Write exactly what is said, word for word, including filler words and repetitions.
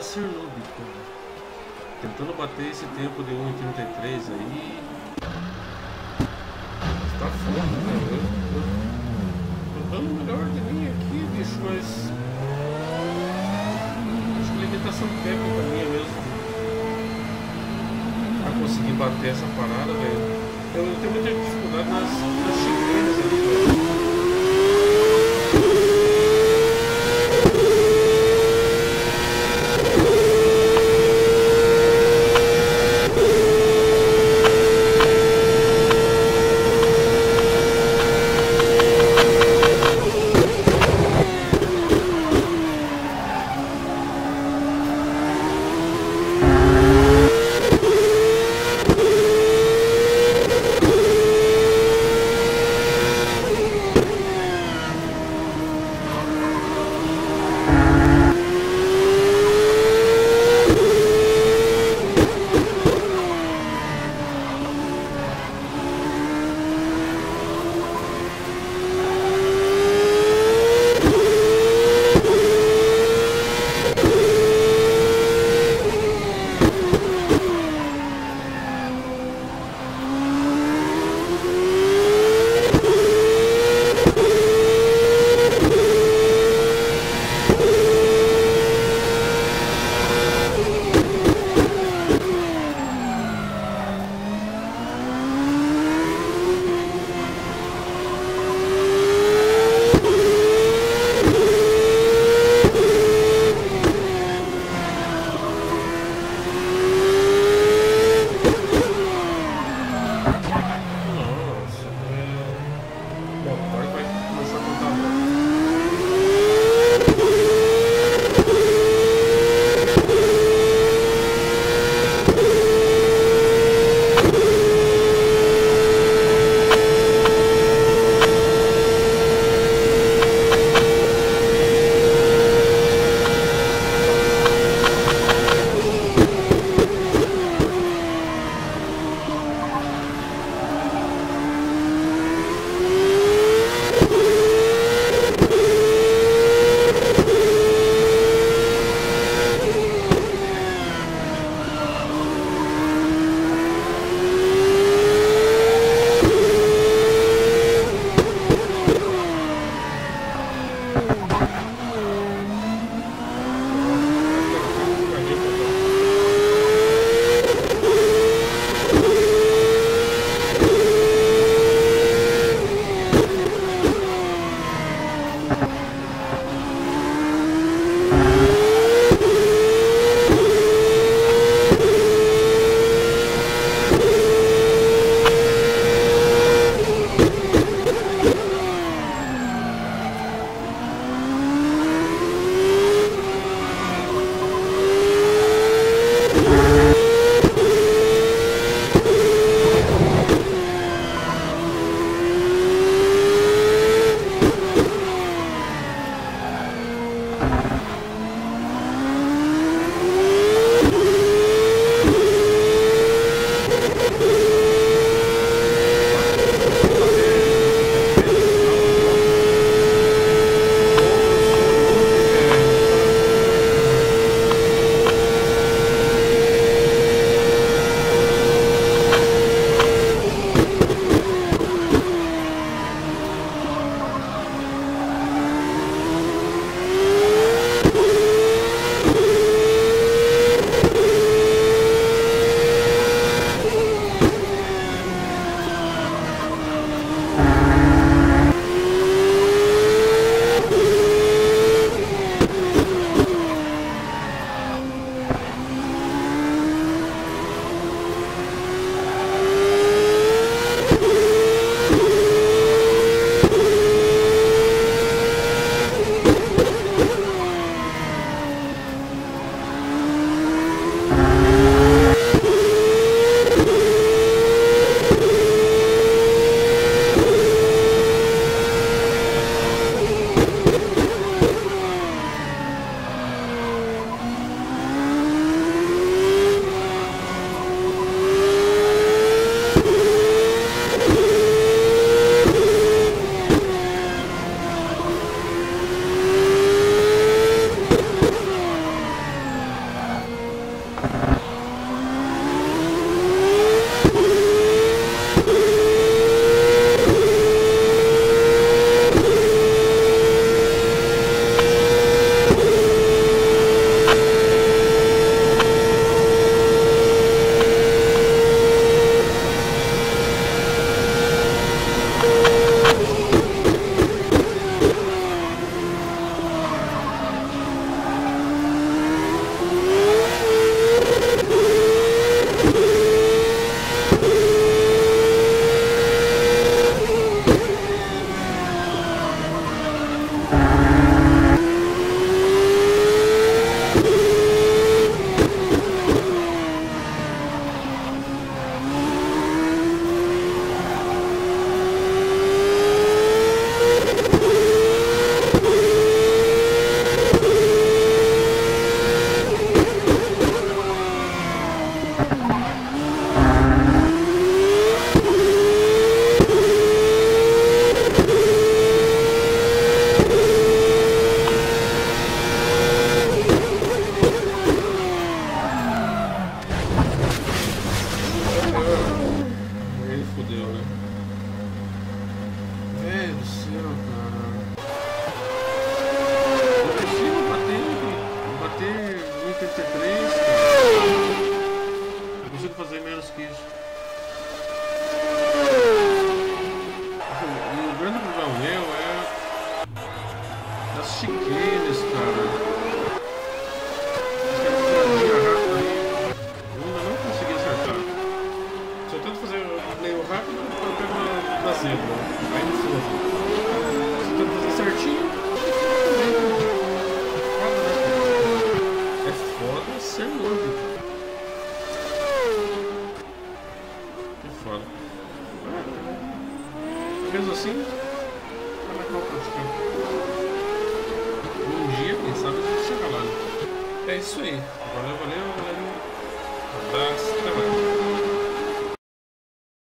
Chernobyl, cara. Tentando bater esse tempo de um e trinta e três aí. Tá foda, né? Eu, eu tô dando o melhor de mim aqui, bicho, mas acho que limitação técnica minha mesmo pra conseguir bater essa parada, velho. Eu, eu tenho muita dificuldade nas, nas chicanas ali, velho. nisso, cara. Os caras fizeram linha rápida aí. Eu ainda não consegui acertar. Se eu tento fazer meio rápido, eu pego na, na zebra. Aí no fogo. Se eu tento fazer certinho, foda, né? É foda ser louco. Que foda. Mesmo assim, vai marcar o praticante. Um dia, quem sabe, a gente chega lá. Né? É isso aí. Valeu, valeu, valeu. Um abraço, até mais.